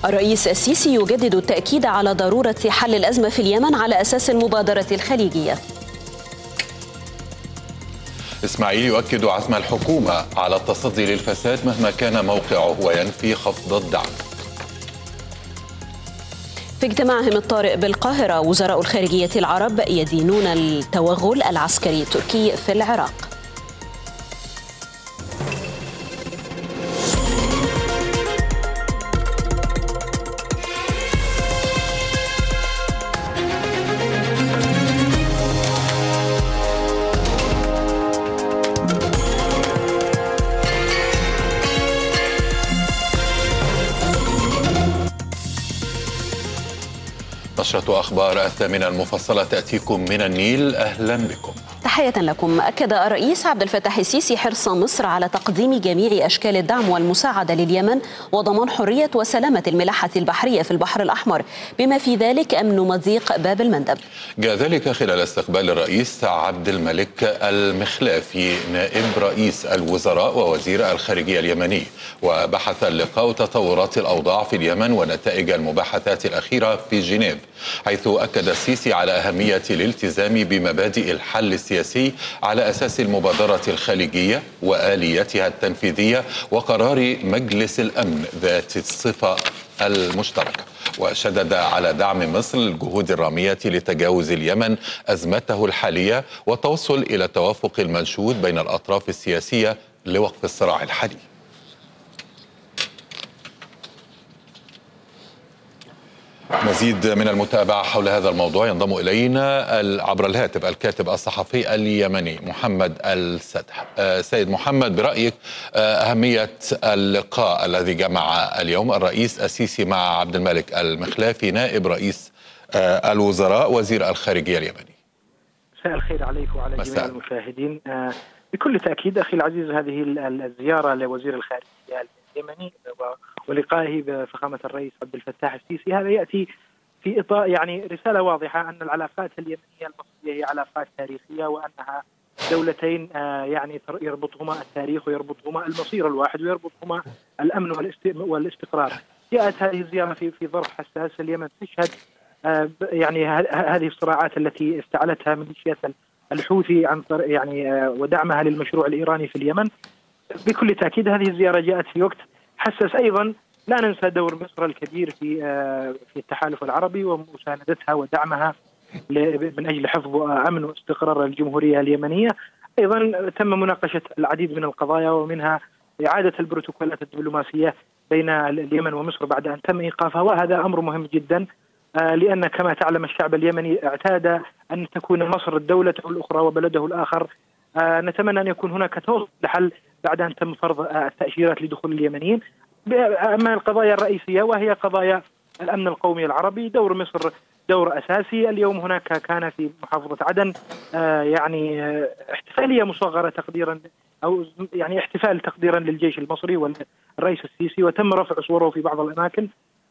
الرئيس السيسي يجدد التأكيد على ضرورة حل الأزمة في اليمن على أساس المبادرة الخليجية. إسماعيل يؤكد عزم الحكومة على التصدي للفساد مهما كان موقعه وينفي خفض الدعم. في اجتماعهم الطارئ بالقاهرة وزراء الخارجية العرب يدينون التوغل العسكري التركي في العراق. نشرة أخبار 8 المفصلة تأتيكم من النيل. أهلا بكم. تحية لكم. أكد الرئيس عبد الفتاح السيسي حرص مصر على تقديم جميع أشكال الدعم والمساعدة لليمن وضمان حرية وسلامة الملاحة البحرية في البحر الأحمر بما في ذلك أمن مضيق باب المندب. جاء ذلك خلال استقبال الرئيس عبد الملك المخلافي نائب رئيس الوزراء ووزير الخارجية اليمني، وبحث اللقاء تطورات الأوضاع في اليمن ونتائج المباحثات الأخيرة في جنيف، حيث أكد السيسي على أهمية الالتزام بمبادئ الحل السياسي على أساس المبادرة الخليجية وآليتها التنفيذية وقرار مجلس الأمن ذات الصفة المشتركة، وشدد على دعم مصر للجهود الرامية لتجاوز اليمن أزمته الحالية والتوصل إلى التوافق المنشود بين الأطراف السياسية لوقف الصراع الحالي. مزيد من المتابعة حول هذا الموضوع ينضم إلينا عبر الهاتف الكاتب الصحفي اليمني محمد السدح. سيد محمد، برأيك أهمية اللقاء الذي جمع اليوم الرئيس السيسي مع عبد الملك المخلافي نائب رئيس الوزراء وزير الخارجية اليمني؟ مساء الخير عليك وعلى جميع المشاهدين. بكل تأكيد أخي العزيز، هذه الزيارة لوزير الخارجية اليمني ولقائه بفخامة الرئيس عبد الفتاح السيسي هذا يأتي في إطار يعني رسالة واضحة أن العلاقات اليمنية المصرية هي علاقات تاريخية، وأنها دولتين يعني يربطهما التاريخ ويربطهما المصير الواحد ويربطهما الأمن والاستقرار. جاءت هذه الزيارة في ظرف حساس. اليمن تشهد يعني هذه الصراعات التي استعلتها ميليشيات الحوثي عن طريق يعني ودعمها للمشروع الإيراني في اليمن. بكل تأكيد هذه الزيارة جاءت في وقت حساس. أيضا لا ننسى دور مصر الكبير في التحالف العربي ومساندتها ودعمها من أجل حفظ أمن واستقرار الجمهورية اليمنية. أيضا تم مناقشة العديد من القضايا ومنها إعادة البروتوكولات الدبلوماسية بين اليمن ومصر بعد أن تم إيقافها، وهذا أمر مهم جدا لأن كما تعلم الشعب اليمني اعتاد أن تكون مصر دولته الأخرى وبلده الآخر. نتمنى أن يكون هناك توصل لحل بعد أن تم فرض التأشيرات لدخول اليمنيين. أما القضايا الرئيسية وهي قضايا الأمن القومي العربي، دور مصر دور أساسي. اليوم هناك كان في محافظة عدن يعني احتفالية مصغرة تقديرا أو يعني احتفال تقديرا للجيش المصري والرئيس السيسي، وتم رفع صوره في بعض الأماكن.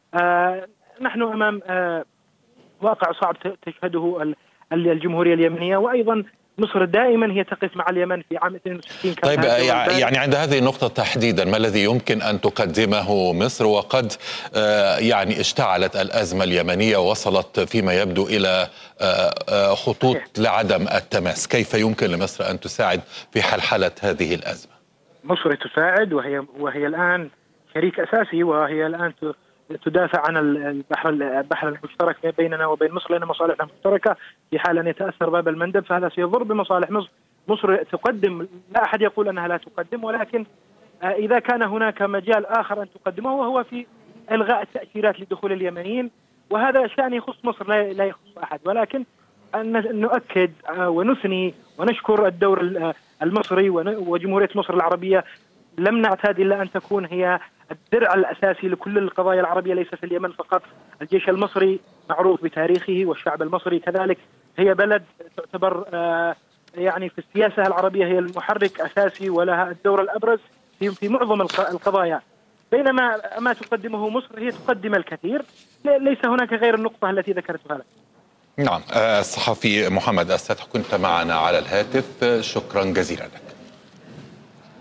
نحن أمام واقع صعب تشهده الجمهورية اليمنية، وأيضا مصر دائما هي تقف مع اليمن. في عام 62 كان طيب يعني عند هذه النقطة تحديدا ما الذي يمكن أن تقدمه مصر وقد يعني اشتعلت الأزمة اليمنية ووصلت فيما يبدو إلى خطوط لعدم التماس؟ كيف يمكن لمصر أن تساعد في حلحلة هذه الأزمة؟ مصر تساعد وهي الآن شريك أساسي، وهي الآن تدافع عن البحر المشترك بيننا وبين مصر، لأن مصالحنا مشتركة. في حال أن يتأثر باب المندب فهذا سيضر بمصالح مصر. مصر تقدم، لا أحد يقول أنها لا تقدم، ولكن إذا كان هناك مجال آخر أن تقدمه وهو في إلغاء التأشيرات لدخول اليمنيين، وهذا شأن يخص مصر لا يخص أحد. ولكن أن نؤكد ونثني ونشكر الدور المصري وجمهورية مصر العربية. لم نعتاد إلا أن تكون هي الدرع الأساسي لكل القضايا العربية، ليس في اليمن فقط. الجيش المصري معروف بتاريخه والشعب المصري كذلك. هي بلد تعتبر يعني في السياسة العربية هي المحرك أساسي ولها الدور الأبرز في معظم القضايا، بينما ما تقدمه مصر هي تقدم الكثير. ليس هناك غير النقطة التي ذكرتها لك. نعم، الصحفي محمد السدح كنت معنا على الهاتف، شكرا جزيلا لك.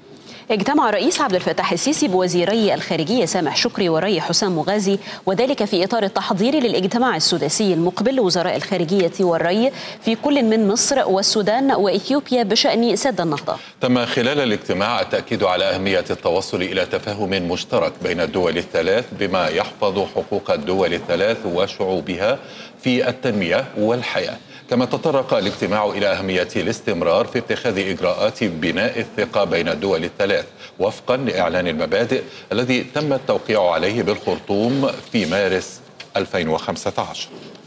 اجتمع الرئيس عبد الفتاح السيسي بوزيري الخارجية سامح شكري والري حسام مغازي، وذلك في إطار التحضير للاجتماع السداسي المقبل لوزراء الخارجية والري في كل من مصر والسودان وإثيوبيا بشأن سد النهضة. تم خلال الاجتماع التأكيد على أهمية التوصل إلى تفاهم مشترك بين الدول الثلاث بما يحفظ حقوق الدول الثلاث وشعوبها في التنمية والحياة. كما تطرق الاجتماع إلى أهمية الاستمرار في اتخاذ إجراءات بناء الثقة بين الدول الثلاث وفقا لإعلان المبادئ الذي تم التوقيع عليه بالخرطوم في مارس 2015.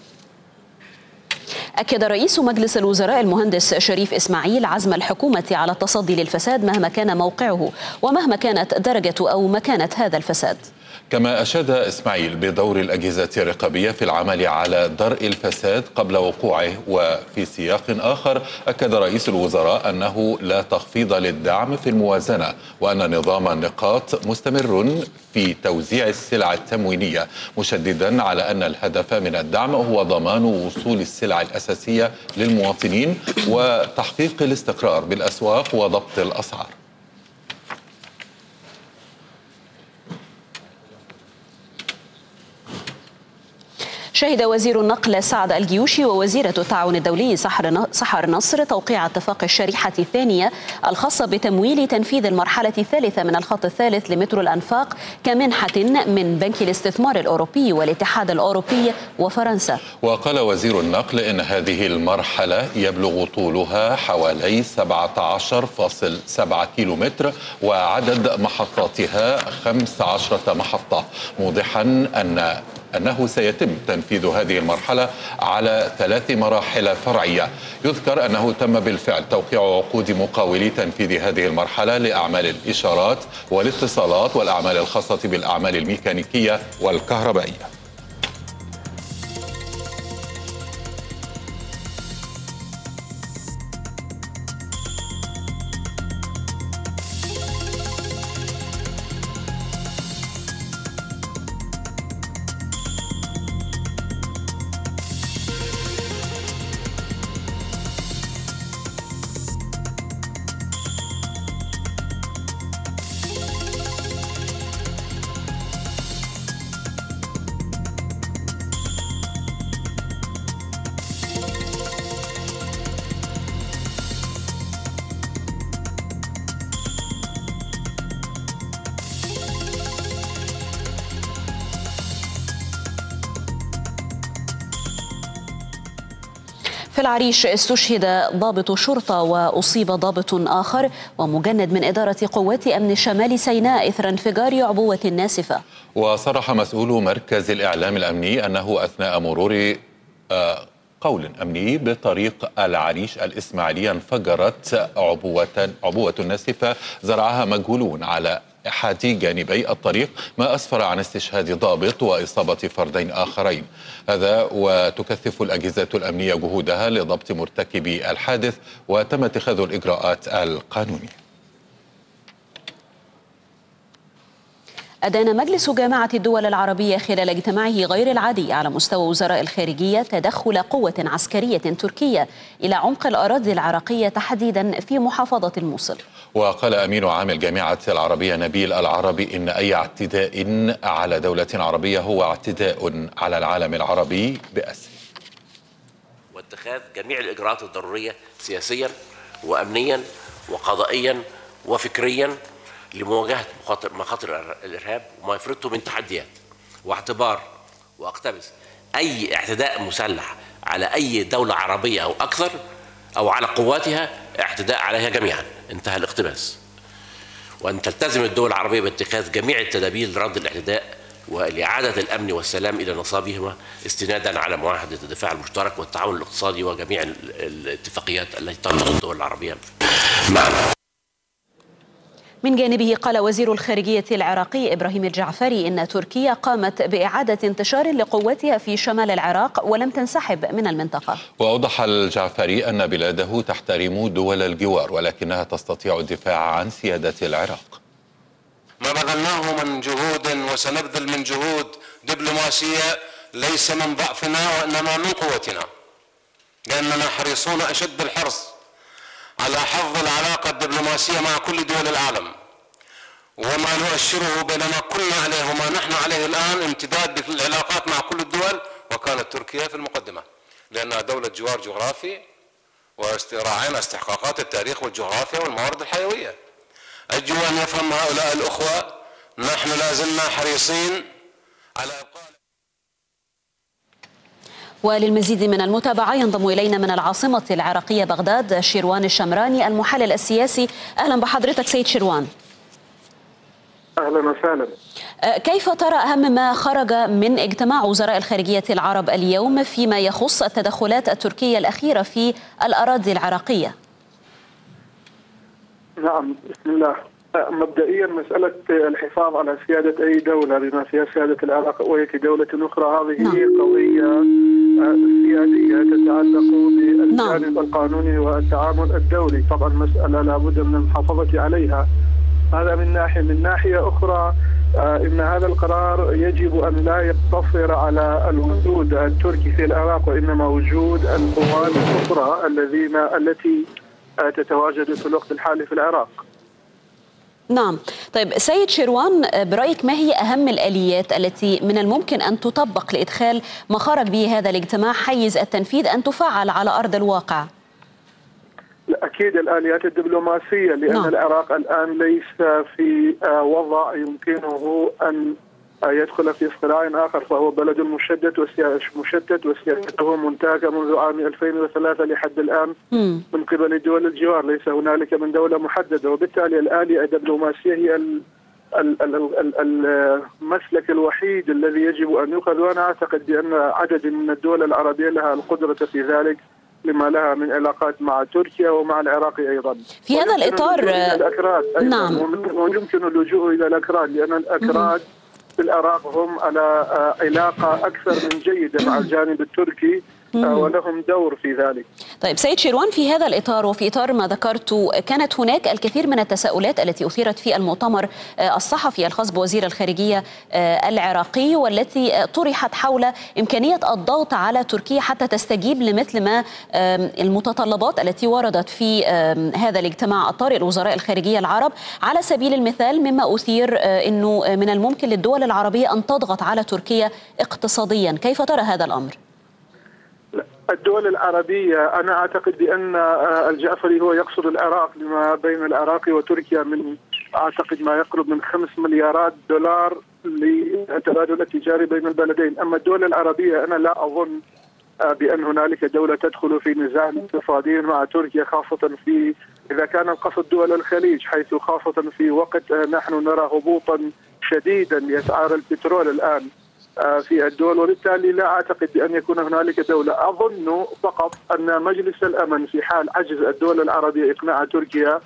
أكد رئيس مجلس الوزراء المهندس شريف إسماعيل عزم الحكومة على التصدي للفساد مهما كان موقعه ومهما كانت درجة أو مكانة هذا الفساد. كما أشاد إسماعيل بدور الأجهزة الرقابية في العمل على درء الفساد قبل وقوعه. وفي سياق آخر أكد رئيس الوزراء أنه لا تخفيض للدعم في الموازنة وأن نظام النقاط مستمر في توزيع السلع التموينية، مشددا على أن الهدف من الدعم هو ضمان وصول السلع الأساسية للمواطنين وتحقيق الاستقرار بالأسواق وضبط الأسعار. شهد وزير النقل سعد الجيوشي ووزيرة التعاون الدولي سحر نصر توقيع اتفاق الشريحة الثانية الخاصة بتمويل تنفيذ المرحلة الثالثة من الخط الثالث لمترو الأنفاق كمنحة من بنك الاستثمار الأوروبي والاتحاد الأوروبي وفرنسا. وقال وزير النقل إن هذه المرحلة يبلغ طولها حوالي 17.7 كيلومتر وعدد محطاتها 15 محطة، موضحا أنه سيتم تنفيذ هذه المرحلة على 3 مراحل فرعية. يذكر أنه تم بالفعل توقيع عقود مقاولي تنفيذ هذه المرحلة لأعمال الإشارات والاتصالات والأعمال الخاصة بالأعمال الميكانيكية والكهربائية. في العريش استشهد ضابط شرطة وأصيب ضابط آخر ومجند من إدارة قوات أمن شمال سيناء إثر انفجار عبوة ناسفة. وصرح مسؤول مركز الإعلام الأمني أنه أثناء مرور قول أمني بطريق العريش الإسماعيلية انفجرت عبوة ناسفة زرعها مجهولون على أحد جانبي الطريق، ما أسفر عن استشهاد ضابط وإصابة فردين آخرين. هذا وتكثف الأجهزة الأمنية جهودها لضبط مرتكبي الحادث وتم اتخاذ الإجراءات القانونية. أدان مجلس جامعة الدول العربية خلال اجتماعه غير العادي على مستوى وزراء الخارجية تدخل قوة عسكرية تركية إلى عمق الأراضي العراقية تحديدا في محافظة الموصل. وقال أمين عام الجامعة العربية نبيل العربي إن أي اعتداء على دولة عربية هو اعتداء على العالم العربي بأسره. واتخاذ جميع الإجراءات الضرورية سياسيا وأمنيا وقضائيا وفكريا لمواجهة مخاطر الإرهاب وما يفرضه من تحديات واعتبار واقتبس أي اعتداء مسلح على أي دولة عربية أو أكثر أو على قواتها اعتداء عليها جميعا، انتهى الاقتباس. وأن تلتزم الدول العربية باتخاذ جميع التدابير لرد الاعتداء ولإعادة الأمن والسلام إلى نصابهما استنادا على معاهدة الدفاع المشترك والتعاون الاقتصادي وجميع الاتفاقيات التي تربط الدول العربية معا. من جانبه قال وزير الخارجية العراقي إبراهيم الجعفري إن تركيا قامت بإعادة انتشار لقواتها في شمال العراق ولم تنسحب من المنطقة. وأوضح الجعفري أن بلاده تحترم دول الجوار ولكنها تستطيع الدفاع عن سيادة العراق. ما بذلناه من جهود وسنبذل من جهود دبلوماسية ليس من ضعفنا وإنما من قوتنا، لأننا حريصون أشد الحرص على حفظ العلاقة الدبلوماسية مع كل دول العالم وما نؤشره بين ما كنا عليه وما نحن عليه الآن امتداد بالعلاقات مع كل الدول، وكانت تركيا في المقدمة لأنها دولة جوار جغرافي وراعينا استحقاقات التاريخ والجغرافيا والموارد الحيوية. أرجو أن يفهم هؤلاء الأخوة نحن لازلنا حريصين على إبقاء. وللمزيد من المتابعة ينضم إلينا من العاصمة العراقية بغداد شيروان الشمراني المحلل السياسي. أهلا بحضرتك سيد شيروان. أهلا وسهلا. كيف ترى أهم ما خرج من اجتماع وزراء الخارجية العرب اليوم فيما يخص التدخلات التركية الأخيرة في الأراضي العراقية؟ نعم، بسم الله. مبدئيا مسألة الحفاظ على سيادة أي دولة بما فيها سيادة العراق وهي دولة أخرى، هذه قضية سيادية تتعلق بالجانب القانوني والتعامل الدولي. طبعا مسألة لابد من المحافظة عليها، هذا من ناحية. من ناحية أخرى إن هذا القرار يجب أن لا يقتصر على الوجود التركي في العراق، وإنما وجود القوات الأخرى التي تتواجد في الوقت الحالي في العراق. نعم. طيب سيد شيروان، برأيك ما هي أهم الآليات التي من الممكن أن تطبق لإدخال ما خرج به هذا الاجتماع حيز التنفيذ أن تفعل على أرض الواقع؟ أكيد الآليات الدبلوماسية، لأن العراق الآن ليس في وضع يمكنه أن يدخل في صراع آخر، فهو بلد مشتت وسياسته منتهكة منذ عام 2003 لحد الآن من قبل دول الجوار، ليس هنالك من دولة محددة، وبالتالي الآلية الدبلوماسية هي المسلك الوحيد الذي يجب أن يؤخذ. وأنا أعتقد بأن عدد من الدول العربية لها القدرة في ذلك لما لها من علاقات مع تركيا ومع العراق أيضا. في هذا الإطار نعم، ويمكن اللجوء إلى الأكراد، لأن الأكراد في العراق هم على علاقة أكثر من جيدة مع الجانب التركي ولهم دور في ذلك. طيب سيد شيروان، في هذا الإطار وفي إطار ما ذكرت، كانت هناك الكثير من التساؤلات التي أثيرت في المؤتمر الصحفي الخاص بوزير الخارجية العراقي، والتي طرحت حول إمكانية الضغط على تركيا حتى تستجيب لمثل ما المتطلبات التي وردت في هذا الاجتماع الطارئ لوزراء الخارجية العرب. على سبيل المثال مما أثير أنه من الممكن للدول العربية أن تضغط على تركيا اقتصاديا، كيف ترى هذا الأمر؟ الدول العربية أنا أعتقد بأن الجعفري هو يقصد العراق، لما بين العراق وتركيا من أعتقد ما يقرب من 5 مليارات دولار للتبادل التجاري بين البلدين. أما الدول العربية أنا لا أظن بأن هنالك دولة تدخل في نزاع اقتصادي مع تركيا، خاصة إذا كان القصد دول الخليج، حيث خاصة في وقت نحن نرى هبوطا شديدا لأسعار البترول الآن في الدول، وبالتالي لا أعتقد بأن يكون هنالك دولة. أظن فقط أن مجلس الأمن في حال عجز الدول العربية إقناع تركيا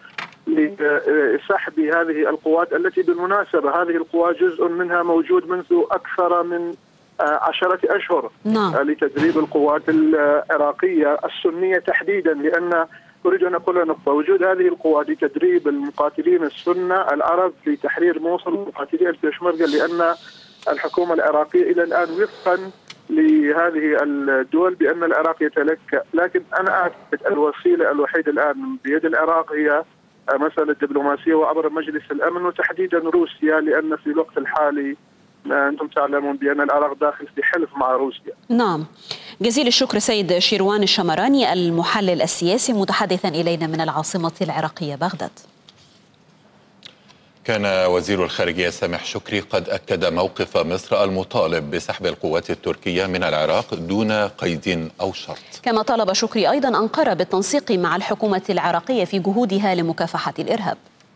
لسحب هذه القوات، التي بالمناسبة هذه القوات جزء منها موجود منذ أكثر من 10 أشهر لتدريب القوات العراقية السنية تحديدا، لأن أريد أن أقول نقطة: وجود هذه القوات لتدريب المقاتلين السنة العرب في تحرير موصل ومقاتلي البيشمركة، لأن الحكومة العراقية إلى الآن وفقا لهذه الدول بأن العراق يتلكأ، لكن أنا أعتقد الوسيلة الوحيدة الآن بيد العراق هي مسألة دبلوماسية وعبر مجلس الأمن، وتحديدا روسيا، لأن في الوقت الحالي أنتم تعلمون بأن العراق داخل في حلف مع روسيا. نعم، جزيل الشكر سيد شيروان الشمراني المحلل السياسي متحدثا إلينا من العاصمة العراقية بغداد. كان وزير الخارجية سامح شكري قد أكد موقف مصر المطالب بسحب القوات التركية من العراق دون قيد أو شرط. كما طالب شكري أيضا أنقرة بالتنسيق مع الحكومة العراقية في جهودها لمكافحة الإرهاب.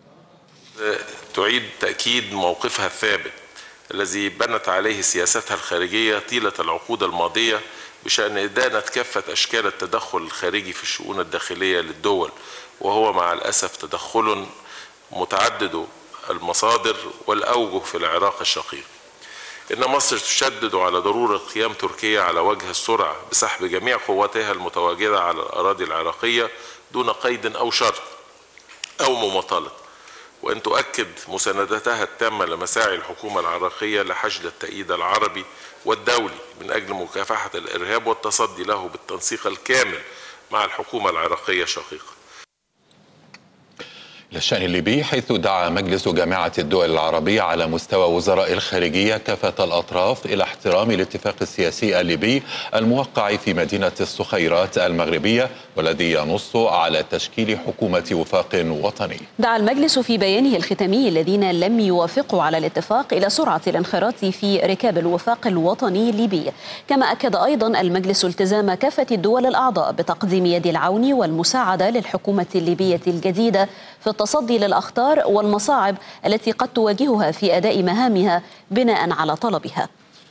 تعيد تأكيد موقفها الثابت الذي بنت عليه سياستها الخارجية طيلة العقود الماضية بشأن إدانة كافة أشكال التدخل الخارجي في الشؤون الداخلية للدول، وهو مع الأسف تدخل متعدد المصادر والأوجه في العراق الشقيق. إن مصر تشدد على ضرورة قيام تركيا على وجه السرعة بسحب جميع قواتها المتواجدة على الأراضي العراقية دون قيد أو شرط أو مماطلة، وأن تؤكد مساندتها التامة لمساعي الحكومة العراقية لحشد التأييد العربي والدولي من أجل مكافحة الإرهاب والتصدي له بالتنسيق الكامل مع الحكومة العراقية الشقيقة. للشأن الليبي، حيث دعا مجلس جامعة الدول العربية على مستوى وزراء الخارجية كافة الأطراف إلى احترام الاتفاق السياسي الليبي الموقع في مدينة الصخيرات المغربية، والذي ينص على تشكيل حكومة وفاق وطني. دعا المجلس في بيانه الختامي الذين لم يوافقوا على الاتفاق إلى سرعة الانخراط في ركاب الوفاق الوطني الليبي. كما أكد أيضا المجلس التزام كافة الدول الأعضاء بتقديم يد العون والمساعدة للحكومة الليبية الجديدة في التصدي للأخطار والمصاعب التي قد تواجهها في أداء مهامها بناء على طلبها.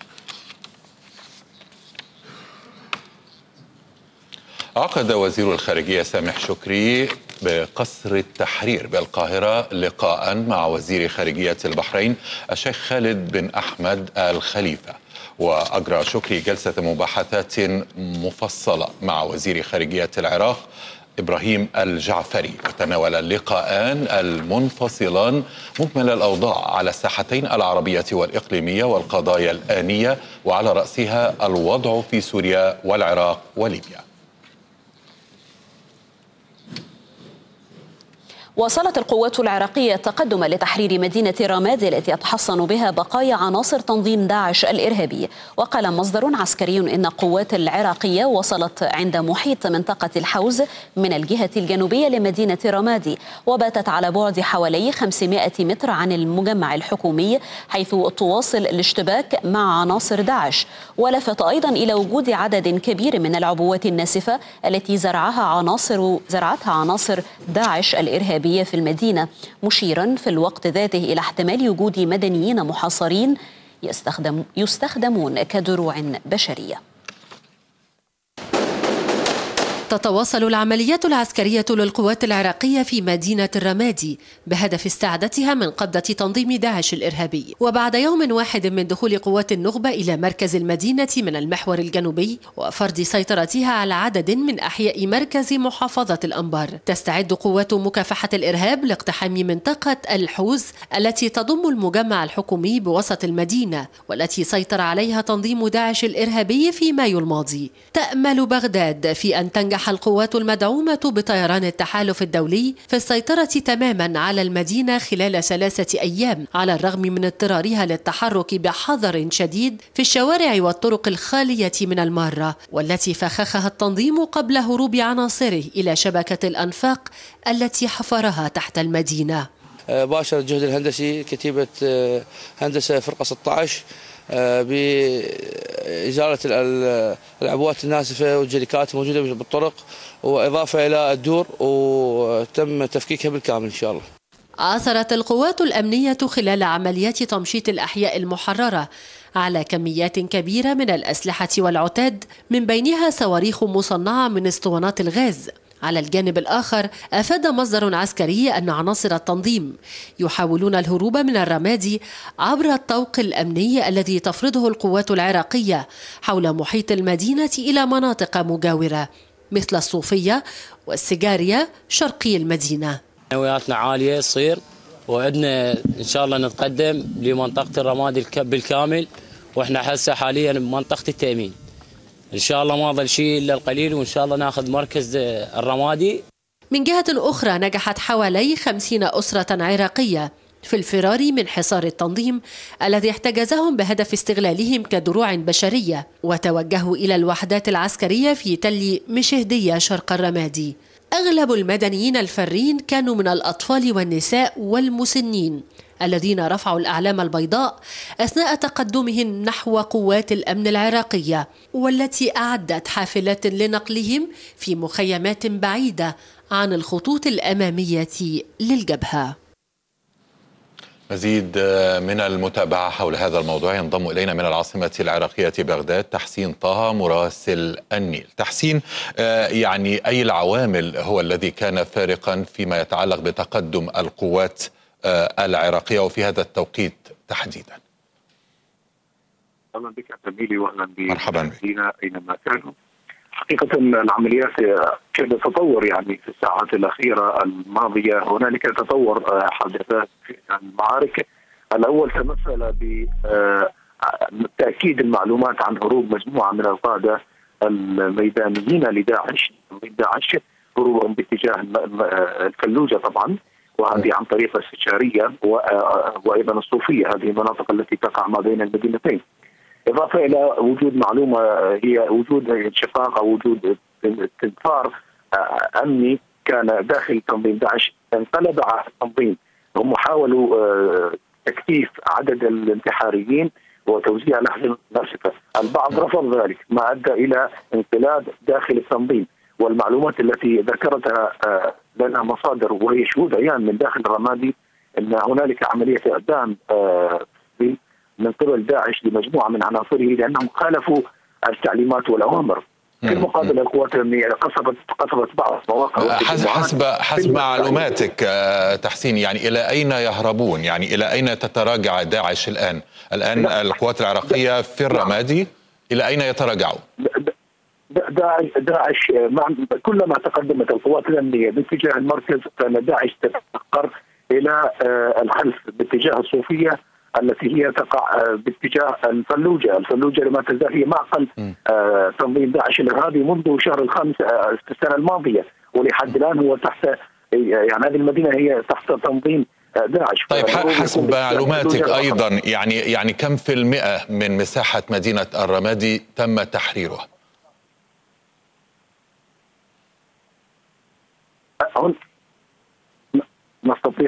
عقد وزير الخارجية سامح شكري بقصر التحرير بالقاهرة لقاء مع وزير خارجية البحرين الشيخ خالد بن أحمد الخليفة. وأجرى شكري جلسة مباحثات مفصلة مع وزير خارجية العراق إبراهيم الجعفري، وتناول اللقاءان المنفصلان مكمل الأوضاع على الساحتين العربية والإقليمية والقضايا الآنية، وعلى رأسها الوضع في سوريا والعراق وليبيا. واصلت القوات العراقية التقدم لتحرير مدينة رمادي التي يتحصن بها بقايا عناصر تنظيم داعش الإرهابي. وقال مصدر عسكري إن القوات العراقية وصلت عند محيط منطقة الحوز من الجهة الجنوبية لمدينة رمادي، وباتت على بعد حوالي 500 متر عن المجمع الحكومي، حيث تواصل الاشتباك مع عناصر داعش. ولفت أيضا إلى وجود عدد كبير من العبوات الناسفة التي زرعتها عناصر داعش الإرهابي في المدينة، مشيرا في الوقت ذاته إلى احتمال وجود مدنيين محاصرين يستخدمون كدروع بشرية. تتواصل العمليات العسكرية للقوات العراقية في مدينة الرمادي بهدف استعادتها من قبضة تنظيم داعش الإرهابي. وبعد يوم واحد من دخول قوات النخبة إلى مركز المدينة من المحور الجنوبي وفرض سيطرتها على عدد من أحياء مركز محافظة الأنبار، تستعد قوات مكافحة الإرهاب لاقتحام منطقة الحوز التي تضم المجمع الحكومي بوسط المدينة، والتي سيطر عليها تنظيم داعش الإرهابي في مايو الماضي. تأمل بغداد في أن تنجح القوات المدعومة بطيران التحالف الدولي في السيطرة تماما على المدينة خلال 3 أيام، على الرغم من اضطرارها للتحرك بحذر شديد في الشوارع والطرق الخالية من المارة، والتي فخخها التنظيم قبل هروب عناصره إلى شبكة الأنفاق التي حفرها تحت المدينة. باشر الجهد الهندسي كتيبة هندسة فرقة 16 بإزالة العبوات الناسفة والجريكات الموجودة بالطرق، وإضافة إلى الدور، وتم تفكيكها بالكامل إن شاء الله. عثرت القوات الأمنية خلال عمليات تمشيط الأحياء المحررة على كميات كبيرة من الأسلحة والعتاد، من بينها صواريخ مصنعة من اسطوانات الغاز. على الجانب الآخر، أفاد مصدر عسكري أن عناصر التنظيم يحاولون الهروب من الرمادي عبر الطوق الأمني الذي تفرضه القوات العراقية حول محيط المدينة إلى مناطق مجاورة مثل الصوفية والسجارية شرقي المدينة. نوياتنا عالية تصير، وعدنا إن شاء الله نتقدم لمنطقة الرمادي بالكامل، وإحنا هسه حاليا بمنطقة التأمين. إن شاء الله ما ظل شيء إلا القليل، وإن شاء الله ناخذ مركز الرمادي. من جهة أخرى، نجحت حوالي 50 أسرة عراقية في الفرار من حصار التنظيم الذي احتجزهم بهدف استغلالهم كدروع بشرية، وتوجهوا إلى الوحدات العسكرية في تل مشهدية شرق الرمادي. أغلب المدنيين الفارين كانوا من الأطفال والنساء والمسنين الذين رفعوا الأعلام البيضاء أثناء تقدمهم نحو قوات الأمن العراقية، والتي أعدت حافلات لنقلهم في مخيمات بعيدة عن الخطوط الأمامية للجبهة. مزيد من المتابعة حول هذا الموضوع ينضم إلينا من العاصمة العراقية بغداد تحسين طه مراسل النيل. تحسين، يعني أي العوامل هو الذي كان فارقا فيما يتعلق بتقدم القوات العراقية وفي هذا التوقيت تحديدا؟ أهلا بك زميلي وأهلا مرحبا بك أينما كانوا. حقيقة العمليات كان تطور يعني في الساعات الأخيرة الماضية، هنالك تطور حدث في المعارك. الأول تمثل بتأكيد المعلومات عن هروب مجموعة من القادة الميدانيين لداعش هروبهم باتجاه الفلوجة طبعا، وهذه عن طريق السجارية وأيضا الصوفية، هذه المناطق التي تقع ما بين المدينتين. إضافة إلى وجود معلومة هي وجود انشقاق أو وجود استنفار أمني كان داخل تنظيم داعش انقلب على التنظيم. هم حاولوا تكثيف عدد الانتحاريين وتوزيع الأحزمة الناشفة، البعض رفض ذلك ما أدى إلى انقلاب داخل التنظيم. والمعلومات التي ذكرتها لنا مصادر وهي شهود عيان من داخل الرمادي أن هنالك عملية إعدام من قبل داعش لمجموعة من عناصره لأنهم خالفوا التعليمات والأوامر. في المقابل القوات الأمنية قصفت بعض مواقع. حسب معلوماتك تحسين، يعني إلى أين يهربون؟ يعني إلى أين تتراجع داعش الآن؟ القوات العراقية في الرمادي إلى أين يتراجعوا؟ داعش كلما تقدمت القوات الأمنية باتجاه المركز كان داعش تتأخر إلى الخلف باتجاه الصوفية التي هي تقع باتجاه الفلوجة لما تزال هي معقل تنظيم داعش الإرهابي منذ شهر الخامس السنة الماضية، ولحد الآن هو تحت، يعني هذه المدينة هي تحت تنظيم داعش. طيب حسب معلوماتك أيضا يعني كم في المئة من مساحة مدينة الرمادي تم تحريرها؟ نستطيع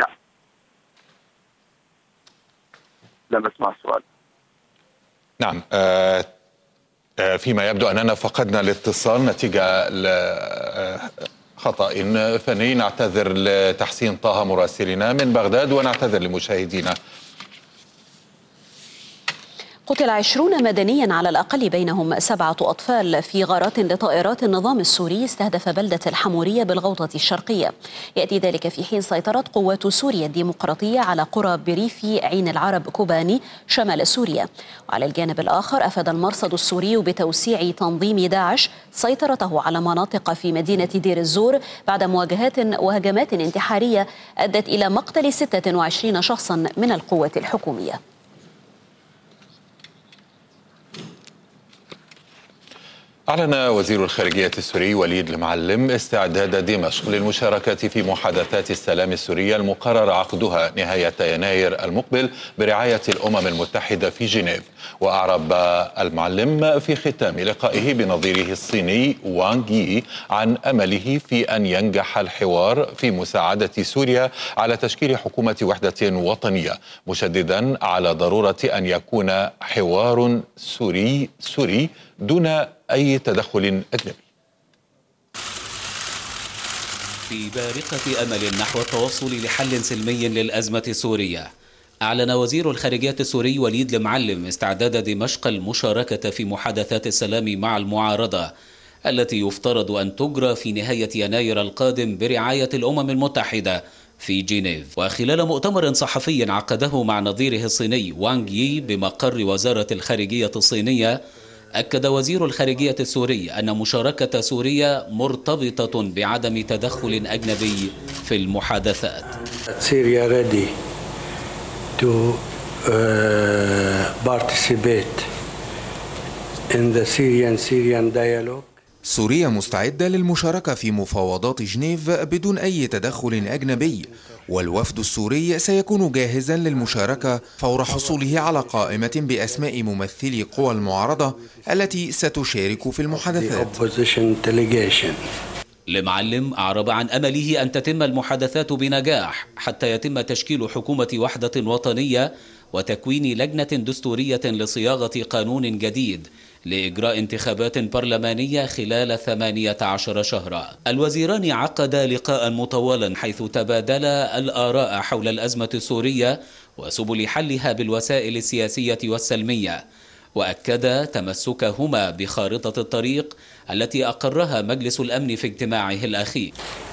لا نسمع السؤال. نعم، فيما يبدو أننا فقدنا الاتصال نتيجة خطأ فني. نعتذر لتحسين طه مراسلنا من بغداد ونعتذر لمشاهدينا. قتل 20 مدنيا على الأقل بينهم 7 أطفال في غارات لطائرات النظام السوري استهدف بلدة الحمورية بالغوطة الشرقية. يأتي ذلك في حين سيطرت قوات سوريا الديمقراطية على قرى بريف عين العرب كوباني شمال سوريا. وعلى الجانب الآخر أفاد المرصد السوري بتوسيع تنظيم داعش سيطرته على مناطق في مدينة دير الزور بعد مواجهات وهجمات انتحارية أدت إلى مقتل 26 شخصا من القوات الحكومية. أعلن وزير الخارجية السوري وليد المعلم استعداد دمشق للمشاركة في محادثات السلام السورية المقرر عقدها نهاية يناير المقبل برعاية الأمم المتحدة في جنيف. وأعرب المعلم في ختام لقائه بنظيره الصيني وانغ يي عن أمله في أن ينجح الحوار في مساعدة سوريا على تشكيل حكومة وحدة وطنية، مشددا على ضرورة أن يكون حوار سوري دون أي تدخل أجنبي. في بارقة أمل نحو التوصل لحل سلمي للأزمة السورية، أعلن وزير الخارجية السوري وليد المعلم استعداد دمشق المشاركة في محادثات السلام مع المعارضة التي يفترض أن تجرى في نهاية يناير القادم برعاية الأمم المتحدة في جنيف. وخلال مؤتمر صحفي عقده مع نظيره الصيني وانغ يي بمقر وزارة الخارجية الصينية، أكد وزير الخارجية السوري أن مشاركة سوريا مرتبطة بعدم تدخل أجنبي في المحادثات. Syria ready to participate in the Syrian dialogue. سوريا مستعدة للمشاركة في مفاوضات جنيف بدون أي تدخل أجنبي، والوفد السوري سيكون جاهزا للمشاركة فور حصوله على قائمة بأسماء ممثلي قوى المعارضة التي ستشارك في المحادثات. المعلم أعرب عن أمله أن تتم المحادثات بنجاح حتى يتم تشكيل حكومة وحدة وطنية وتكوين لجنة دستورية لصياغة قانون جديد لإجراء انتخابات برلمانية خلال 18 شهرا. الوزيران عقدا لقاء مطولا حيث تبادلا الآراء حول الأزمة السورية وسبل حلها بالوسائل السياسية والسلمية، وأكدا تمسكهما بخارطة الطريق التي أقرها مجلس الأمن في اجتماعه الأخير.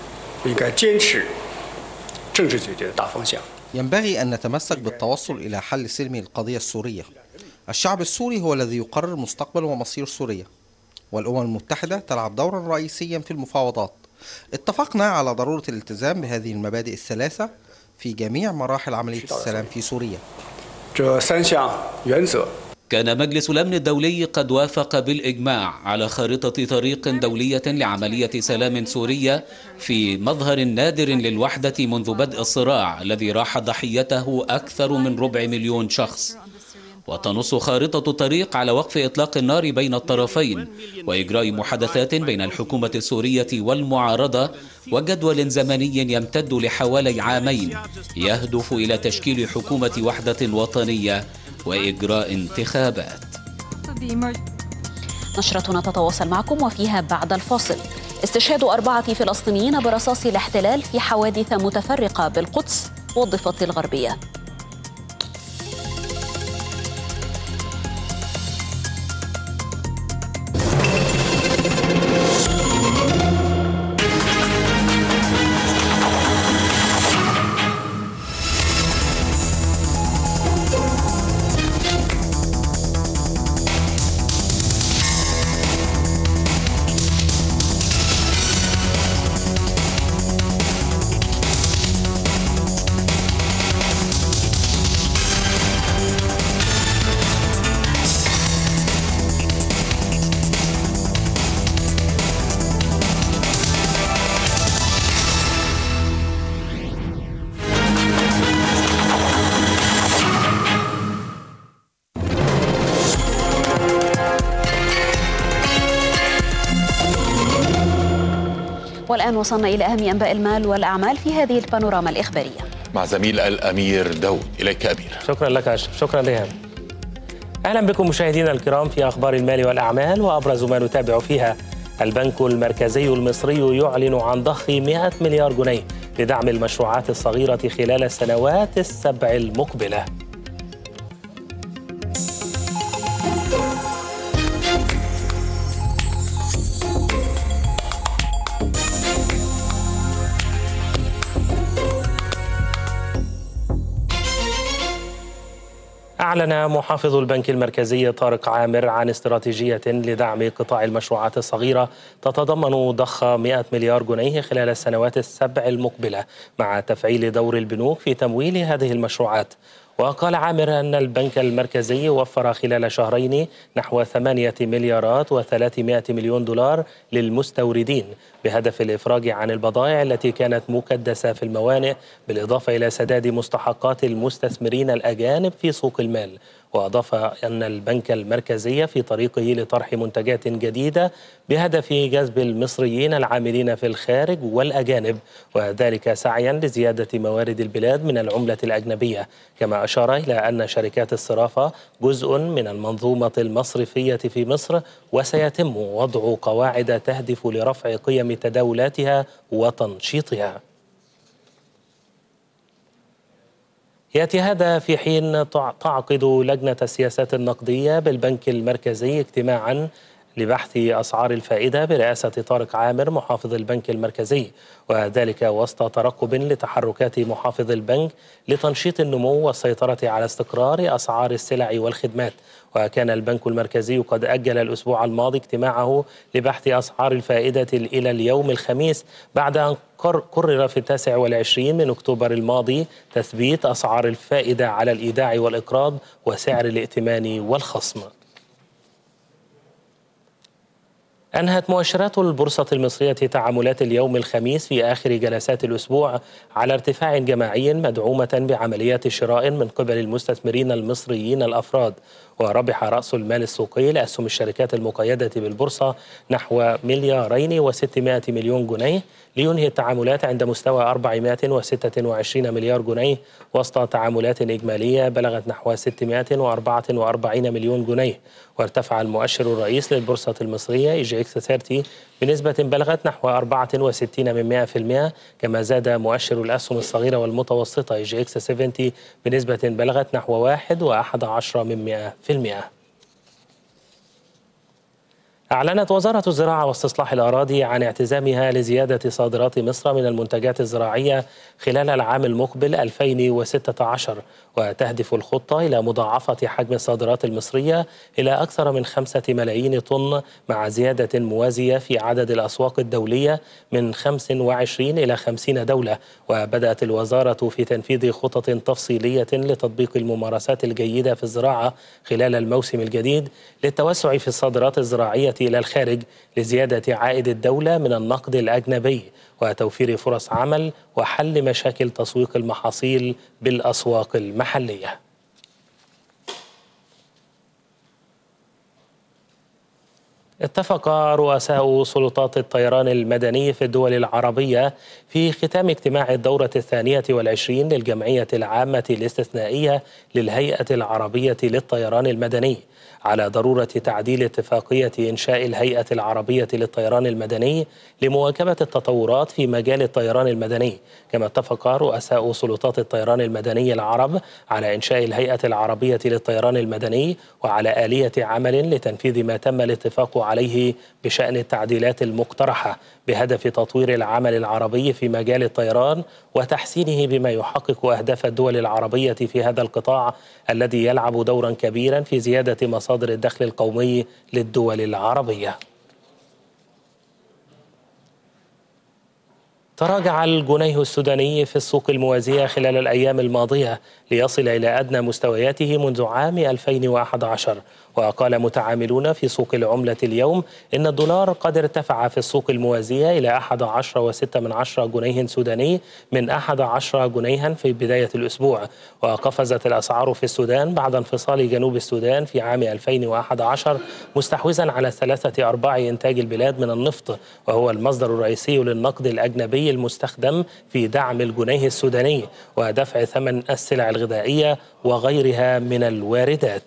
ينبغي أن نتمسك بالتوصل إلى حل سلمي للقضية السورية. الشعب السوري هو الذي يقرر مستقبل ومصير سوريا، والأمم المتحدة تلعب دورا رئيسيا في المفاوضات. اتفقنا على ضرورة الالتزام بهذه المبادئ الثلاثة في جميع مراحل عملية السلام في سوريا. كان مجلس الأمن الدولي قد وافق بالإجماع على خارطة طريق دولية لعملية سلام سورية في مظهر نادر للوحدة منذ بدء الصراع الذي راح ضحيته أكثر من 250,000 شخص. وتنص خارطة الطريق على وقف إطلاق النار بين الطرفين وإجراء محادثات بين الحكومة السورية والمعارضة وجدول زمني يمتد لحوالي عامين يهدف إلى تشكيل حكومة وحدة وطنية وإجراء انتخابات. نشرتنا تتواصل معكم وفيها بعد الفاصل استشهاد 4 فلسطينيين برصاص الاحتلال في حوادث متفرقة بالقدس والضفة الغربية. والآن وصلنا إلى أهم أنباء المال والأعمال في هذه البانوراما الإخبارية مع زميل الأمير داود. إليك أمير. شكرا لك أشرف. شكرا ريهام. أهلا بكم مشاهدينا الكرام في أخبار المال والأعمال، وأبرز ما نتابع فيها: البنك المركزي المصري يعلن عن ضخ 100 مليار جنيه لدعم المشروعات الصغيرة خلال السنوات السبع المقبلة. أعلن محافظ البنك المركزي طارق عامر عن استراتيجية لدعم قطاع المشروعات الصغيرة تتضمن ضخ 100 مليار جنيه خلال السنوات السبع المقبلة مع تفعيل دور البنوك في تمويل هذه المشروعات. وقال عامر أن البنك المركزي وفر خلال شهرين نحو 8 مليارات و300 مليون دولار للمستوردين بهدف الإفراج عن البضائع التي كانت مكدسة في الموانئ، بالإضافة إلى سداد مستحقات المستثمرين الأجانب في سوق المال. وأضاف أن البنك المركزي في طريقه لطرح منتجات جديدة بهدف جذب المصريين العاملين في الخارج والأجانب، وذلك سعيا لزيادة موارد البلاد من العملة الأجنبية. كما أشار إلى أن شركات الصرافة جزء من المنظومة المصرفية في مصر، وسيتم وضع قواعد تهدف لرفع قيم تداولاتها وتنشيطها. يأتي هذا في حين تعقد لجنة السياسات النقدية بالبنك المركزي اجتماعا لبحث أسعار الفائدة برئاسة طارق عامر محافظ البنك المركزي، وذلك وسط ترقب لتحركات محافظ البنك لتنشيط النمو والسيطرة على استقرار أسعار السلع والخدمات. وكان البنك المركزي قد أجل الأسبوع الماضي اجتماعه لبحث أسعار الفائدة إلى اليوم الخميس بعد أن قرر في 29 من أكتوبر الماضي تثبيت أسعار الفائدة على الإيداع والإقراض وسعر الائتمان والخصم. أنهت مؤشرات البورصة المصرية تعاملات اليوم الخميس في آخر جلسات الأسبوع على ارتفاع جماعي مدعومة بعمليات شراء من قبل المستثمرين المصريين الأفراد. وربح رأس المال السوقي لأسهم الشركات المقيدة بالبورصة نحو 2,600 مليون جنيه، لينهي التعاملات عند مستوى 426 مليار جنيه وسط تعاملات إجمالية بلغت نحو 644 مليون جنيه. وارتفع المؤشر الرئيس للبورصة المصرية EGX30 بنسبة بلغت نحو 64%، كما زاد مؤشر الأسهم الصغيرة والمتوسطة EGX70 بنسبة بلغت نحو 1.11%. أعلنت وزارة الزراعة واستصلاح الأراضي عن اعتزامها لزيادة صادرات مصر من المنتجات الزراعية خلال العام المقبل 2016، وتهدف الخطة إلى مضاعفة حجم الصادرات المصرية إلى أكثر من 5 ملايين طن، مع زيادة موازية في عدد الأسواق الدولية من 25 إلى 50 دولة. وبدأت الوزارة في تنفيذ خطط تفصيلية لتطبيق الممارسات الجيدة في الزراعة خلال الموسم الجديد للتوسع في الصادرات الزراعية إلى الخارج، لزيادة عائد الدولة من النقد الأجنبي وتوفير فرص عمل وحل مشاكل تسويق المحاصيل بالأسواق المحلية. اتفق رؤساء سلطات الطيران المدني في الدول العربية في ختام اجتماع الدورة 22 للجمعية العامة الاستثنائية للهيئة العربية للطيران المدني على ضرورة تعديل اتفاقية إنشاء الهيئة العربية للطيران المدني لمواكبة التطورات في مجال الطيران المدني. كما اتفق رؤساء سلطات الطيران المدني العرب على إنشاء الهيئة العربية للطيران المدني وعلى آلية عمل لتنفيذ ما تم الاتفاق عليه بشأن التعديلات المقترحة بهدف تطوير العمل العربي في مجال الطيران وتحسينه بما يحقق أهداف الدول العربية في هذا القطاع الذي يلعب دورا كبيرا في زيادة مصادر الدخل القومي للدول العربية. تراجع الجنيه السوداني في السوق الموازية خلال الأيام الماضية ليصل إلى أدنى مستوياته منذ عام 2011. وقال متعاملون في سوق العملة اليوم إن الدولار قد ارتفع في السوق الموازية إلى 11.6 جنيه سوداني من 11 جنيها في بداية الأسبوع. وقفزت الأسعار في السودان بعد انفصال جنوب السودان في عام 2011 مستحوذا على 3/4 إنتاج البلاد من النفط، وهو المصدر الرئيسي للنقد الأجنبي المستخدم في دعم الجنيه السوداني ودفع ثمن السلع الغذائية وغيرها من الواردات.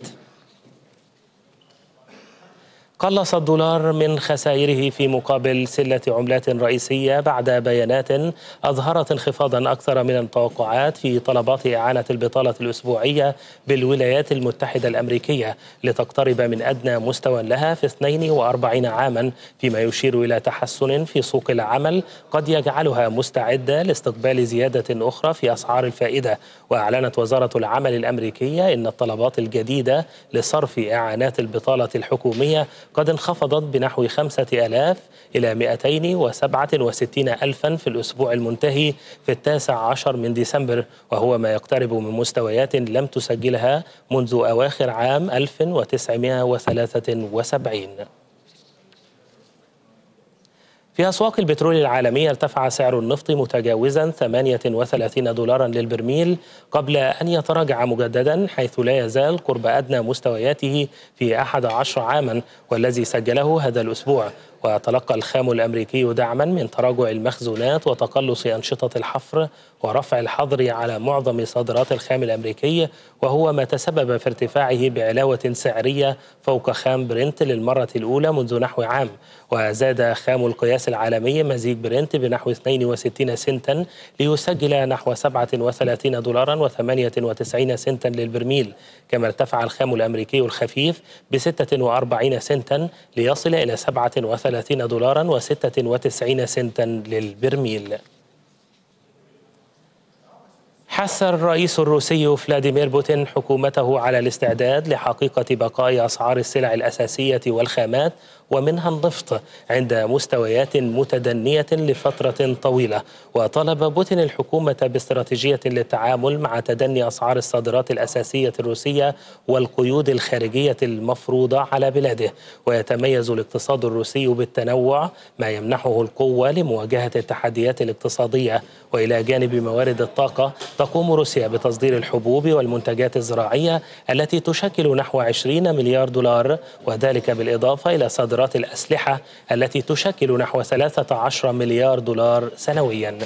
قلص الدولار من خسائره في مقابل سلة عملات رئيسية بعد بيانات أظهرت انخفاضا أكثر من التوقعات في طلبات إعانة البطالة الأسبوعية بالولايات المتحدة الأمريكية لتقترب من أدنى مستوى لها في 42 عاما، فيما يشير إلى تحسن في سوق العمل قد يجعلها مستعدة لاستقبال زيادة أخرى في أسعار الفائدة. وأعلنت وزارة العمل الأمريكية إن الطلبات الجديدة لصرف إعانات البطالة الحكومية قد انخفضت بنحو 5,000 إلى 267,000 في الأسبوع المنتهي في 19 من ديسمبر، وهو ما يقترب من مستويات لم تسجلها منذ أواخر عام 1973. في أسواق البترول العالمية ارتفع سعر النفط متجاوزا 38 دولارا للبرميل قبل أن يتراجع مجددا، حيث لا يزال قرب أدنى مستوياته في 11 عاما والذي سجله هذا الأسبوع. وتلقى الخام الأمريكي دعما من تراجع المخزونات وتقلص أنشطة الحفر ورفع الحظر على معظم صادرات الخام الأمريكي، وهو ما تسبب في ارتفاعه بعلاوة سعرية فوق خام برنت للمرة الأولى منذ نحو عام. وزاد خام القياس العالمي مزيج برنت بنحو 62 سنتا ليسجل نحو 37 دولارا و98 سنتا للبرميل. كما ارتفع الخام الأمريكي الخفيف ب 46 سنتا ليصل إلى 37 دولارا و96 سنتا للبرميل. حث الرئيس الروسي فلاديمير بوتين حكومته على الاستعداد لحقيقة بقاء أسعار السلع الأساسية والخامات ومنها النفط عند مستويات متدنية لفترة طويلة. وطالب بوتين الحكومة باستراتيجية للتعامل مع تدني أسعار الصادرات الأساسية الروسية والقيود الخارجية المفروضة على بلاده. ويتميز الاقتصاد الروسي بالتنوع ما يمنحه القوة لمواجهة التحديات الاقتصادية. وإلى جانب موارد الطاقة تقوم روسيا بتصدير الحبوب والمنتجات الزراعية التي تشكل نحو 20 مليار دولار، وذلك بالإضافة إلى صادرات الأسلحة التي تشكل نحو 13 مليار دولار سنويا.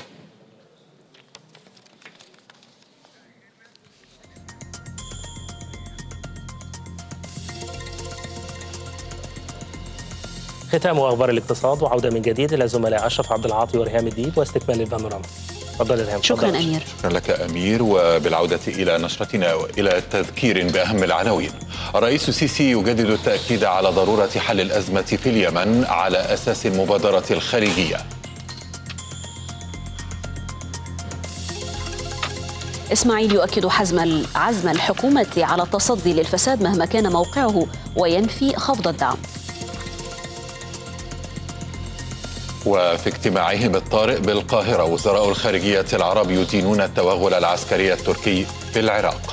ختام أخبار الاقتصاد، وعودة من جديد إلى زملاء أشرف عبد العاطي وريهام الديب واستكمال البانوراما. تفضل الهام. شكرا أمير. شكرا لك أمير. وبالعودة إلى نشرتنا إلى تذكير بأهم العناوين. الرئيس السيسي يجدد التأكيد على ضرورة حل الأزمة في اليمن على أساس المبادرة الخارجية. إسماعيل يؤكد عزم الحكومة على التصدي للفساد مهما كان موقعه وينفي خفض الدعم. وفي اجتماعهم الطارئ بالقاهرة وزراء الخارجية العرب يدينون التوغل العسكري التركي في العراق.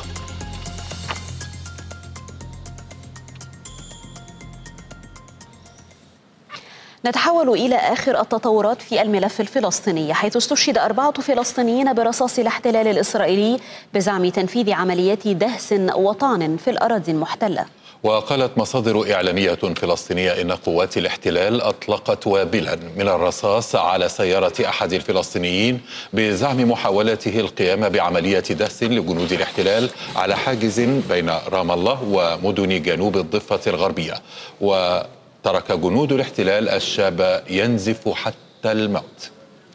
نتحول إلى آخر التطورات في الملف الفلسطيني، حيث استشهد 4 فلسطينيين برصاص الاحتلال الإسرائيلي بزعم تنفيذ عمليات دهس وطعن في الأراضي المحتلة. وقالت مصادر إعلامية فلسطينية إن قوات الاحتلال أطلقت وابلا من الرصاص على سيارة أحد الفلسطينيين بزعم محاولته القيام بعملية دهس لجنود الاحتلال على حاجز بين رام الله ومدن جنوب الضفة الغربية. وترك جنود الاحتلال الشاب ينزف حتى الموت.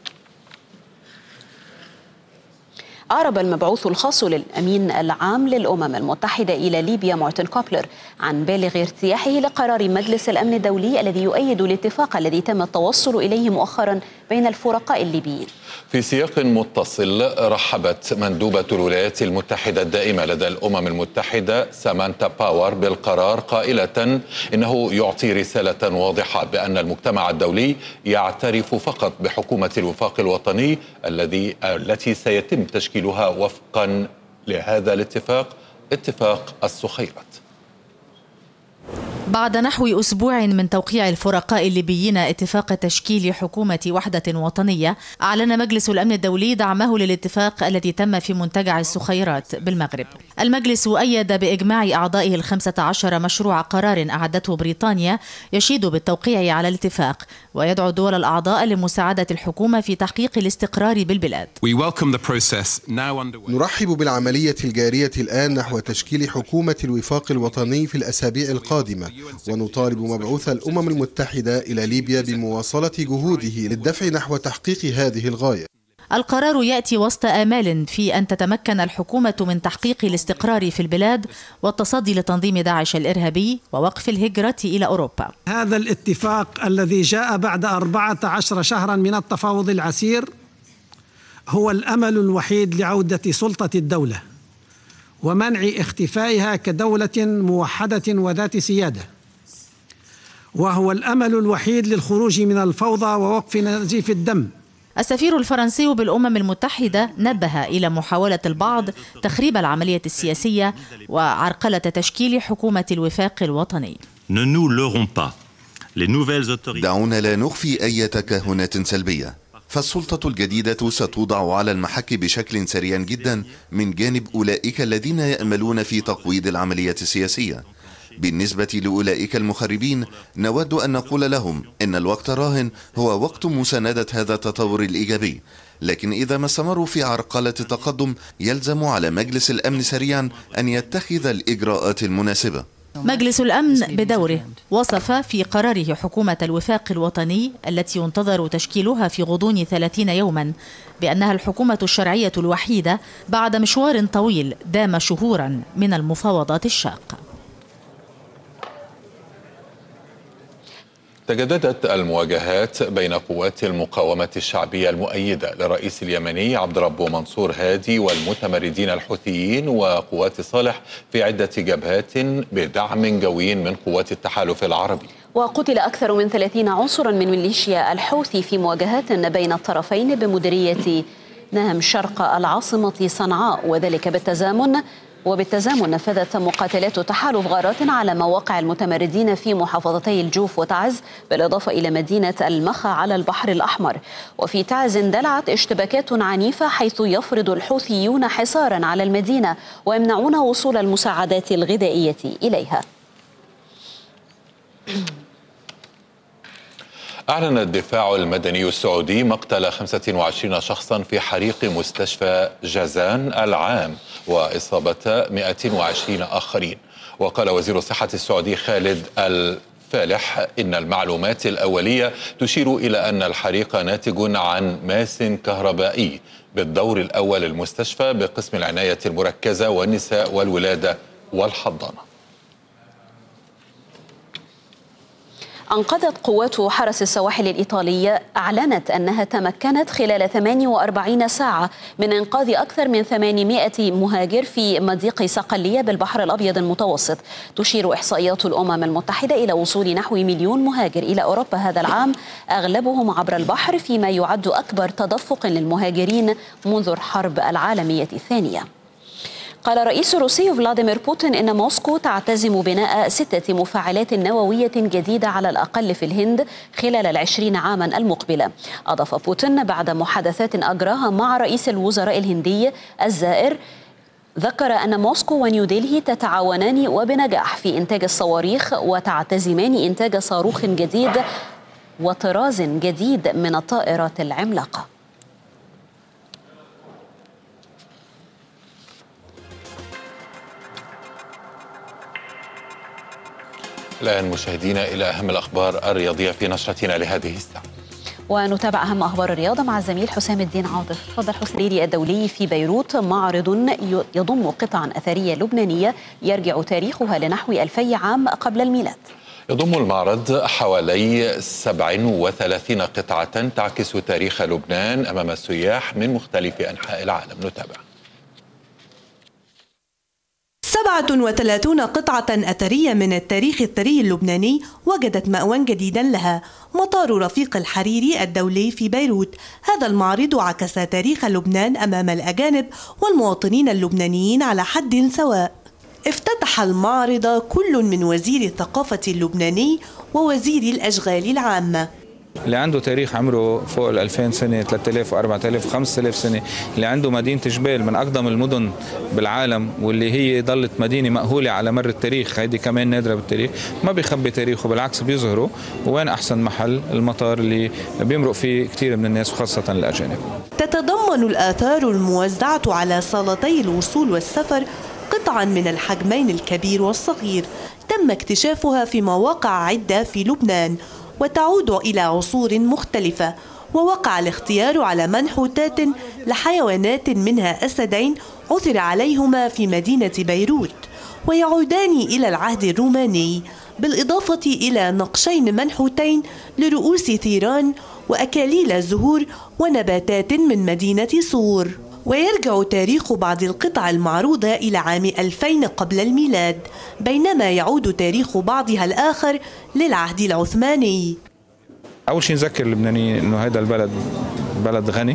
أعرب المبعوث الخاص للأمين العام للأمم المتحدة إلى ليبيا مارتن كوبلر عن بالغ ارتياحه لقرار مجلس الأمن الدولي الذي يؤيد الاتفاق الذي تم التوصل إليه مؤخرا بين الفرقاء الليبيين. في سياق متصل، رحبت مندوبة الولايات المتحدة الدائمة لدى الأمم المتحدة سامانتا باور بالقرار قائلة إنه يعطي رسالة واضحة بأن المجتمع الدولي يعترف فقط بحكومة الوفاق الوطني التي سيتم تشكيلها وفقا لهذا الاتفاق، اتفاق الصخيرات. بعد نحو أسبوع من توقيع الفرقاء الليبيين اتفاق تشكيل حكومة وحدة وطنية، أعلن مجلس الأمن الدولي دعمه للاتفاق الذي تم في منتجع الصخيرات بالمغرب. المجلس أيد بإجماع أعضائه 15 مشروع قرار أعدته بريطانيا يشيد بالتوقيع على الاتفاق، ويدعو الدول الأعضاء لمساعدة الحكومة في تحقيق الاستقرار بالبلاد. نرحب بالعملية الجارية الآن نحو تشكيل حكومة الوفاق الوطني في الأسابيع القادمة، ونطالب مبعوث الأمم المتحدة إلى ليبيا بمواصلة جهوده للدفع نحو تحقيق هذه الغاية. القرار يأتي وسط آمال في أن تتمكن الحكومة من تحقيق الاستقرار في البلاد والتصدي لتنظيم داعش الإرهابي ووقف الهجرة إلى أوروبا. هذا الاتفاق الذي جاء بعد 14 شهرا من التفاوض العسير هو الأمل الوحيد لعودة سلطة الدولة ومنع اختفائها كدولة موحدة وذات سيادة، وهو الأمل الوحيد للخروج من الفوضى ووقف نزيف الدم. السفير الفرنسي بالأمم المتحدة نبه إلى محاولة البعض تخريب العملية السياسية وعرقلة تشكيل حكومة الوفاق الوطني. دعونا لا نخفي أي تكهنات سلبية، فالسلطة الجديدة ستوضع على المحك بشكل سريع جدا من جانب أولئك الذين يأملون في تقويض العملية السياسية. بالنسبة لأولئك المخربين، نود أن نقول لهم إن الوقت راهن هو وقت مساندة هذا التطور الإيجابي، لكن إذا ما استمروا في عرقلة التقدم يلزم على مجلس الأمن سريعا أن يتخذ الإجراءات المناسبة. مجلس الأمن بدوره وصف في قراره حكومة الوفاق الوطني التي ينتظر تشكيلها في غضون 30 يوما بأنها الحكومة الشرعية الوحيدة بعد مشوار طويل دام شهورا من المفاوضات الشاقة. تجددت المواجهات بين قوات المقاومة الشعبية المؤيدة للرئيس اليمني عبد ربه منصور هادي والمتمردين الحوثيين وقوات صالح في عدة جبهات بدعم جوي من قوات التحالف العربي. وقتل أكثر من 30 عنصرا من ميليشيا الحوثي في مواجهات بين الطرفين بمديرية نهم شرق العاصمة صنعاء، وذلك وبالتزامن نفذت مقاتلات التحالف غارات على مواقع المتمردين في محافظتي الجوف وتعز، بالإضافة إلى مدينة المخا على البحر الأحمر. وفي تعز اندلعت اشتباكات عنيفة حيث يفرض الحوثيون حصارا على المدينة ويمنعون وصول المساعدات الغذائية إليها. أعلن الدفاع المدني السعودي مقتل 25 شخصا في حريق مستشفى جازان العام وإصابة 120 آخرين. وقال وزير الصحة السعودي خالد فالح إن المعلومات الأولية تشير إلى أن الحريق ناتج عن ماس كهربائي بالدور الأول المستشفى بقسم العناية المركزة والنساء والولادة والحضانة. أنقذت قوات حرس السواحل الإيطالية أعلنت أنها تمكنت خلال 48 ساعة من إنقاذ أكثر من 800 مهاجر في مضيق صقلية بالبحر الأبيض المتوسط. تشير إحصائيات الأمم المتحدة إلى وصول نحو 1,000,000 مهاجر إلى أوروبا هذا العام، أغلبهم عبر البحر، فيما يعد أكبر تدفق للمهاجرين منذ الحرب العالمية الثانية. قال الرئيس الروسي فلاديمير بوتين إن موسكو تعتزم بناء 6 مفاعلات نووية جديدة على الأقل في الهند خلال 20 عاما المقبلة. أضاف بوتين بعد محادثات أجراها مع رئيس الوزراء الهندي الزائر، ذكر أن موسكو ونيودلهي تتعاونان وبنجاح في إنتاج الصواريخ وتعتزمان إنتاج صاروخ جديد وطراز جديد من الطائرات العملاقة. الآن مشاهدينا إلى أهم الأخبار الرياضية في نشرتنا لهذه الساعة، ونتابع أهم أخبار الرياضة مع الزميل حسام الدين عاطف. تفضل حسام. الدولي في بيروت معرض يضم قطعا أثرية لبنانية يرجع تاريخها لنحو 2000 عام قبل الميلاد. يضم المعرض حوالي 37 قطعة تعكس تاريخ لبنان أمام السياح من مختلف أنحاء العالم. نتابع. 37 قطعة أثرية من التاريخ الثري اللبناني وجدت مأوى جديدا لها، مطار رفيق الحريري الدولي في بيروت. هذا المعرض عكس تاريخ لبنان أمام الأجانب والمواطنين اللبنانيين على حد سواء. افتتح المعرض كل من وزير الثقافة اللبناني ووزير الأشغال العامة. اللي عنده تاريخ عمره فوق ال 2000 سنة، 3000 و4000 و5000 سنة، اللي عنده مدينة جبال من أقدم المدن بالعالم واللي هي ظلت مدينة مأهولة على مر التاريخ، هيدي كمان نادرة بالتاريخ، ما بيخبي تاريخه، بالعكس بيظهره. وين أحسن محل؟ المطار اللي بيمرق فيه كثير من الناس وخاصة الأجانب. تتضمن الآثار الموزعة على صالتي الوصول والسفر قطعا من الحجمين الكبير والصغير، تم اكتشافها في مواقع عدة في لبنان وتعود إلى عصور مختلفة، ووقع الاختيار على منحوتات لحيوانات منها أسدين عثر عليهما في مدينة بيروت ويعودان إلى العهد الروماني، بالإضافة إلى نقشين منحوتين لرؤوس ثيران وأكاليل زهور ونباتات من مدينة صور. ويرجع تاريخ بعض القطع المعروضة إلى عام 2000 قبل الميلاد، بينما يعود تاريخ بعضها الآخر للعهد العثماني. أول شيء نذكر اللبنانيين إنه هذا البلد بلد غني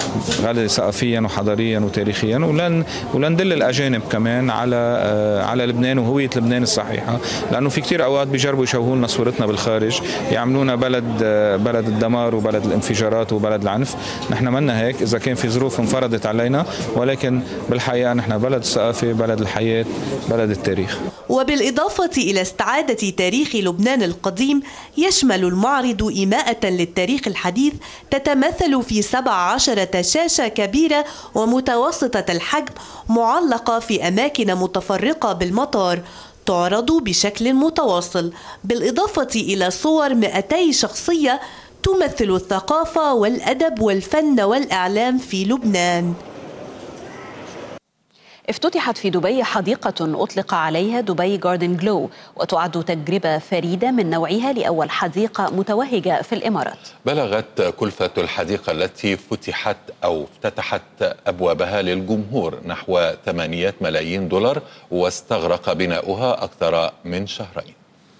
ثقافيا وحضاريا وتاريخيا، ولندل الأجانب كمان على لبنان وهوية لبنان الصحيحة، لأنه في كتير أوقات بيجربوا يشوهوا لنا صورتنا بالخارج، يعملونا بلد الدمار وبلد الانفجارات وبلد العنف. نحن منا هيك إذا كان في ظروف انفرضت علينا، ولكن بالحقيقة نحن بلد الثقافة، بلد الحياة، بلد التاريخ. وبالإضافة إلى استعادة تاريخ لبنان القديم، يشمل المعرض إيماءة للتاريخ الحديث تتمثل في 17 شاشة كبيرة ومتوسطة الحجم معلقة في أماكن متفرقة بالمطار، تعرض بشكل متواصل، بالإضافة إلى صور 200 شخصية تمثل الثقافة والأدب والفن والإعلام في لبنان. افتتحت في دبي حديقة أطلق عليها دبي جاردن جلو، وتعد تجربة فريدة من نوعها لأول حديقة متوهجة في الإمارات. بلغت كلفة الحديقة التي افتتحت أبوابها للجمهور نحو 8 ملايين دولار، واستغرق بناؤها أكثر من شهرين.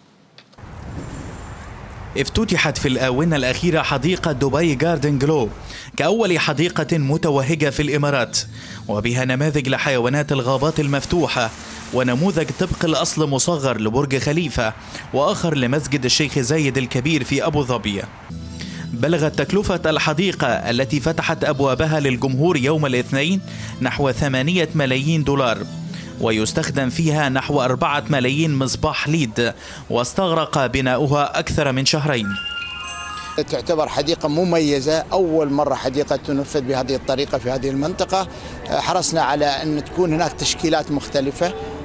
افتتحت في الآونة الأخيرة حديقة دبي جاردن جلو كأول حديقة متوهجة في الإمارات، وبها نماذج لحيوانات الغابات المفتوحة، ونموذج طبق الأصل مصغر لبرج خليفة، وآخر لمسجد الشيخ زايد الكبير في أبو ظبي. بلغت تكلفة الحديقة التي فتحت أبوابها للجمهور يوم الاثنين نحو 8 ملايين دولار، ويستخدم فيها نحو 4 ملايين مصباح ليد، واستغرق بناؤها أكثر من شهرين. تعتبر حديقة مميزة، أول مرة حديقة تنفذ بهذه الطريقة في هذه المنطقة. حرصنا على أن تكون هناك تشكيلات مختلفة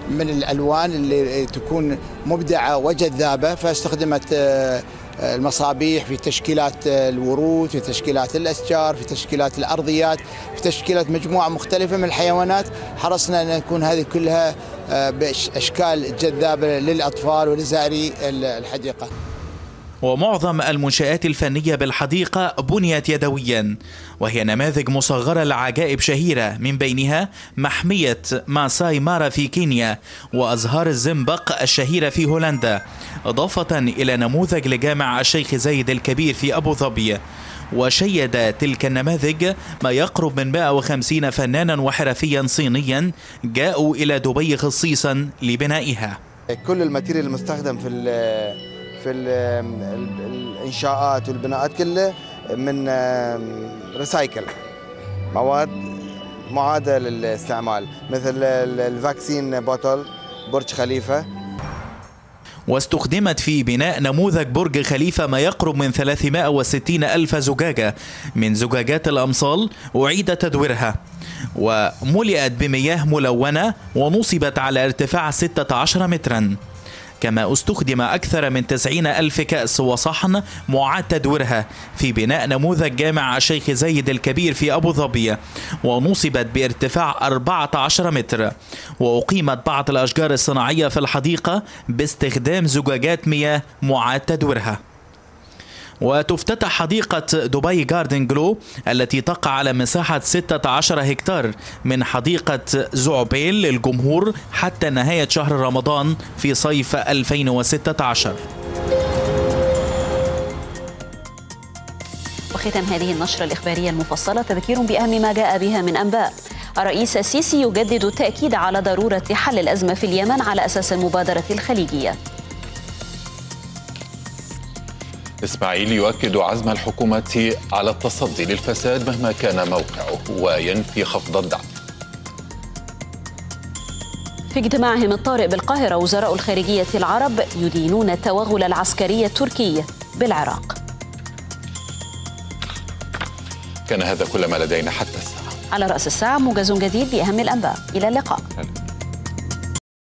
من الألوان اللي تكون مبدعة وجذابة، فاستخدمت المصابيح في تشكيلات الورود، في تشكيلات الأشجار، في تشكيلات الأرضيات، في تشكيلات مجموعة مختلفة من الحيوانات. حرصنا أن تكون هذه كلها بأشكال جذابة للأطفال ولزائري الحديقة. ومعظم المنشآت الفنية بالحديقة بنيت يدويا، وهي نماذج مصغرة لعجائب شهيرة، من بينها محمية ماساي مارا في كينيا وأزهار الزنبق الشهيرة في هولندا، إضافة إلى نموذج لجامع الشيخ زايد الكبير في أبو ظبي. وشيد تلك النماذج ما يقرب من 150 فنانا وحرفيا صينيا جاءوا إلى دبي خصيصا لبنائها. كل الماتيريال المستخدم في الإنشاءات والبناءات كله من ريسايكل، مواد معادة للاستعمال، مثل الفاكسين بوتل برج خليفة. واستخدمت في بناء نموذج برج خليفة ما يقرب من 360 ألف زجاجة من زجاجات الأمصال أعيد تدويرها، وملئت بمياه ملونة ونصبت على ارتفاع 16 مترا. كما استخدم أكثر من 90 ألف كأس وصحن معاد تدويرها في بناء نموذج جامع الشيخ زايد الكبير في أبو ظبي، ونصبت بارتفاع 14 متر. وأقيمت بعض الأشجار الصناعية في الحديقة باستخدام زجاجات مياه معاد تدويرها. وتفتتح حديقة دبي جاردن جلو التي تقع على مساحة 16 هكتار من حديقة زعبيل للجمهور حتى نهاية شهر رمضان في صيف 2016. وختام هذه النشرة الإخبارية المفصلة تذكير بأهم ما جاء بها من أنباء. الرئيس السيسي يجدد التأكيد على ضرورة حل الأزمة في اليمن على أساس المبادرة الخليجية. إسماعيل يؤكد عزم الحكومة على التصدي للفساد مهما كان موقعه وينفي خفض الدعم. في اجتماعهم الطارئ بالقاهرة وزراء الخارجية العرب يدينون التوغل العسكري التركي بالعراق. كان هذا كل ما لدينا حتى الساعة. على رأس الساعة موجز جديد بأهم الأنباء. إلى اللقاء.